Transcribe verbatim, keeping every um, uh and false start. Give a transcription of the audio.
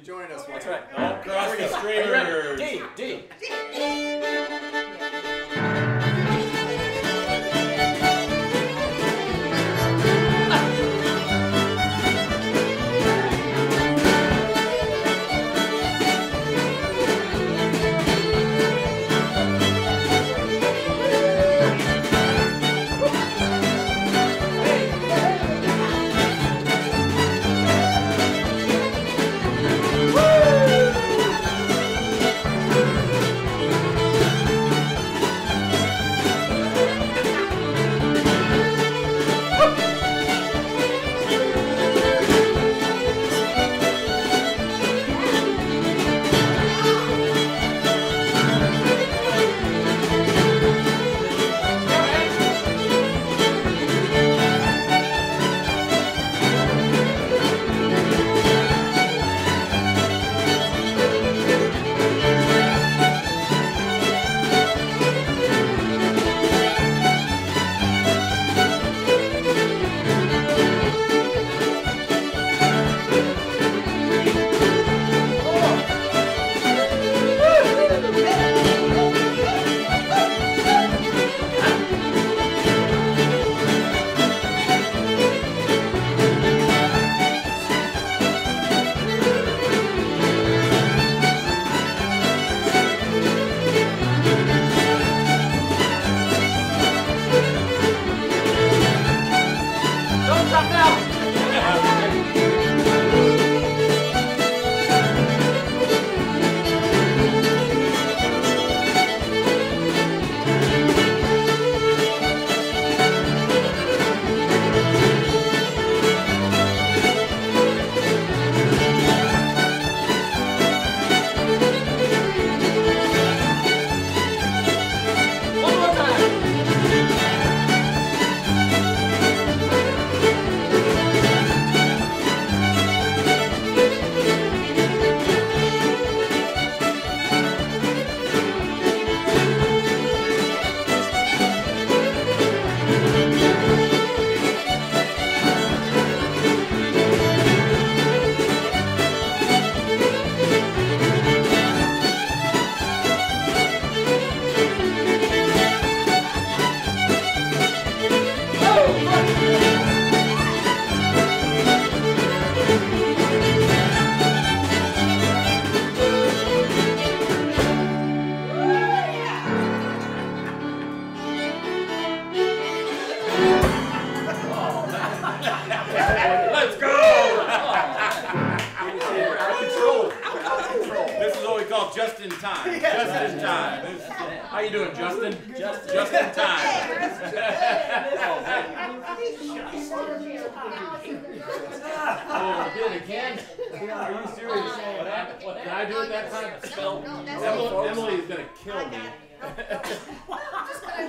join us. That's right. All across the streamers. D, D. Just in time. Just in time. How you doing, Justin? Just, just in time. Oh, did it again? Are you serious? What happened? What did I do at that time? Spell. Emily, Emily is gonna kill me.